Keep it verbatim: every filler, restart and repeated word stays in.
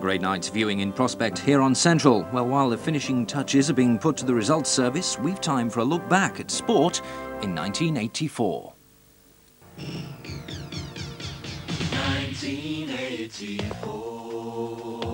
great night's viewing in prospect here on Central. Well, while the finishing touches are being put to the results service, we've time for a look back at sport in nineteen eighty-four. nineteen eighty-four.